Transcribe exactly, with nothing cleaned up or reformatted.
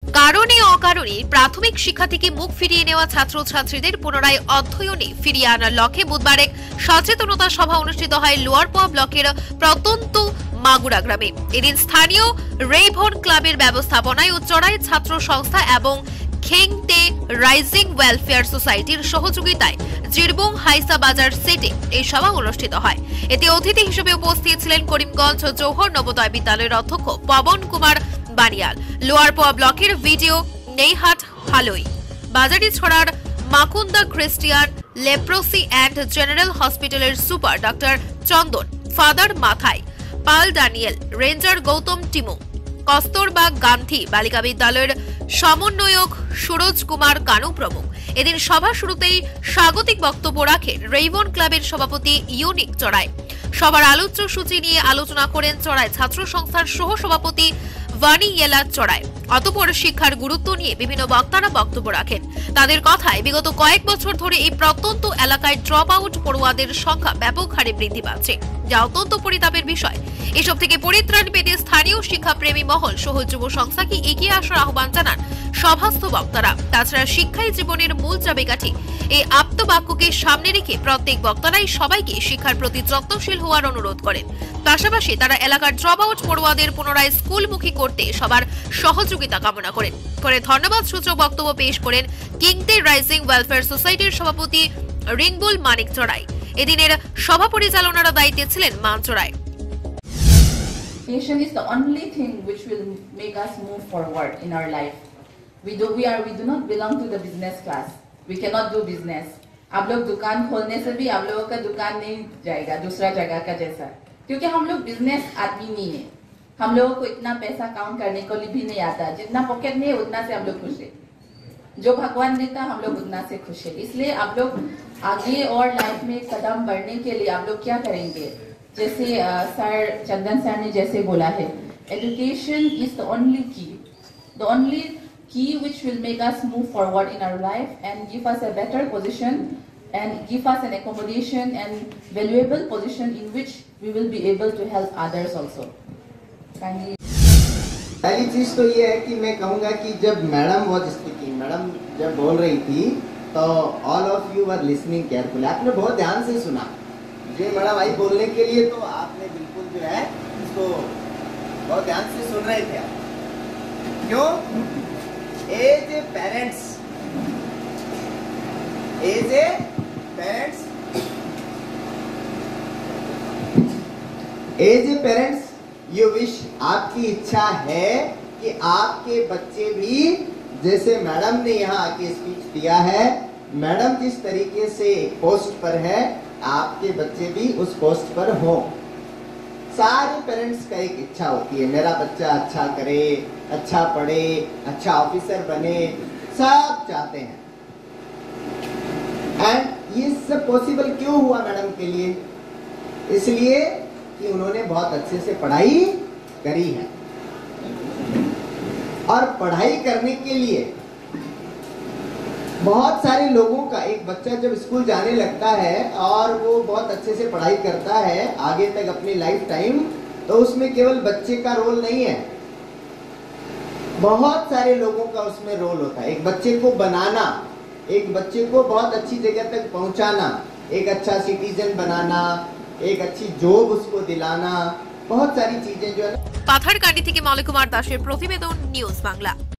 কারণে অকারণে প্রাথমিক শিক্ষা থেকে মুখ ফিরিয়ে নেওয়া ছাত্রছাত্রীদের পুনরায় অধ্যয়নে ফিরিয়ে আনার লক্ষ্যে বুধবার এক সচেতনতা সভা অনুষ্ঠিত হয় লোয়ারপোয়া ব্লকের প্রত্যন্ত মাগুরা গ্রামে। এদিন স্থানীয় রেইভন ক্লাবের ব্যবস্থাপনায় ও চড়াই ছাত্র সংস্থা এবং খেংটে রাইজিং ওয়েলফেয়ার সোসাইটির সহযোগিতায় জিরবং হাইসা বাজার সেটে এই সভা অনুষ্ঠিত হয়। এতে অতিথি হিসেবে উপস্থিত ছিলেন করিমগঞ্জ জৌহর নবোদয় বিদ্যালয়ের অধ্যক্ষ পবন কুমার বানিয়াল, লোয়ারপোয়া ব্লকের ভিডিও নেইহাট হালই, বাজারি ছড়ার Makunda christian leprosy and general হসপিটালের super doctor Chandan, father Mathai Paul Daniel, ranger Gautam Timu, Kasturba Gandhi বালিকা বিদ্যালয়ের সমন্বয়ক সুরজ কুমার কানু প্রমুখ। এদিন সভা শুরুতেই স্বাগতিক বক্তব্য রাখেন রেইভন ক্লাবের সভাপতি ইউনিক চড়াই। সবার আলোচ্য সূচি নিয়ে আলোচনা করেন চড়াই ছাত্র সংস্থার সহ সভাপতি ভানি ইয়েলা চড়াই। অতঃপর শিক্ষার গুরুত্ব নিয়ে বিভিন্ন বক্তারা বক্তব্য রাখেন। তাদের কথায় বিগত কয়েক বছর ধরে এই প্রত্যন্ত এলাকায় ড্রপ আউট পড়ুয়াদের সংখ্যা ব্যাপক হারে বৃদ্ধি পাচ্ছে, যা অত্যন্ত পরিতাপের বিষয়। এসব থেকে পরিত্রাণ পেতে স্থানীয় শিক্ষাপ্রেমী মহল সহ যুব সংস্থাকে এগিয়ে আসার আহ্বান জানান সভাস্থ বক্তারা। তাছাড়া শিক্ষাই জীবনের মূল চাবিকাঠি, এই আপ্তবাক্যকে সামনে রেখে প্রত্যেক বক্তারাই সবাইকে শিক্ষার প্রতি যত্নশীল হওয়ার অনুরোধ করেন। পাশাপাশি তারা এলাকার ড্রপ আউট পড়ুয়াদের পুনরায় স্কুলমুখী করতে সবার সহযোগিতা কামনা করেন। পরে ধন্যবাদ সূচক বক্তব্য পেশ করেন কিংটে রাইজিং ওয়েলফেয়ার সোসাইটির সভাপতি রিংবুল মানিক চড়াই। এদিনের সভা পরিচালনার দায়িত্বে ছিলেন মান চড়াই। Education is the only thing which will make us move forward in our life. We do we are we do not belong to the business class. We cannot do business. आप लोग दुकान खोलने से भी आप लोगों का दुकान नहीं जाएगा दूसरा जगह का जैसा, क्योंकि हम लोग बिजनेस आदमी नहीं है। हम लोगों को इतना पैसा काउंट करने को भी नहीं आता। जितना पॉकेट में है उतना से हम लोग खुश है। जो भगवान देता हम लोग उतना से खुश है। इसलिए आप लोग आगे और लाइफ में कदम बढ़ने के लिए आप लोग क्या करेंगे? जैसे सर चंदन सर ने जैसे बोला है, education is the only key, the only key which will make us move forward in our life and give us a better position and give us an accommodation and valuable position in which we will be able to help others also. Kindly. पहली चीज तो ये है कि मैं कहूँगा कि जब मैडम वाज स्पीकिंग, मैडम जब बोल रही थी तो all of you were listening carefully, आपने बहुत ध्यान से सुना। जो मैडम आई बोलने के लिए तो आपने बिल्कुल जो है इसको बहुत ध्यान से सुन रहे थे आप। क्यों? As a parents, as a parents, as a parents, you wish, आपकी इच्छा है कि आपके बच्चे भी जैसे मैडम ने यहाँ आके स्पीच दिया है, मैडम जिस तरीके से पोस्ट पर है आपके बच्चे भी उस पोस्ट पर हो। सारे पेरेंट्स का एक इच्छा होती है मेरा बच्चा अच्छा करे, अच्छा पढ़े, अच्छा ऑफिसर बने, सब चाहते हैं। एंड ये सब पॉसिबल क्यों हुआ मैडम के लिए? इसलिए कि उन्होंने बहुत अच्छे से पढ़ाई करी है। और पढ़ाई करने के लिए बहुत सारे लोगों का, एक बच्चा जब स्कूल जाने लगता है और वो बहुत अच्छे से पढ़ाई करता है आगे तक अपनी लाइफ टाइम, तो उसमें केवल बच्चे का रोल नहीं है, बहुत सारे लोगों का उसमें रोल होता है। एक बच्चे को बनाना, एक बच्चे को बहुत अच्छी जगह तक पहुंचाना, एक अच्छा सिटीजन बनाना, एक अच्छी जॉब उसको दिलाना, बहुत सारी चीजें जो है। পাথারকান্দি থেকে মলয় কুমার দাসের প্রতিবেদন, নিউজ বাংলা।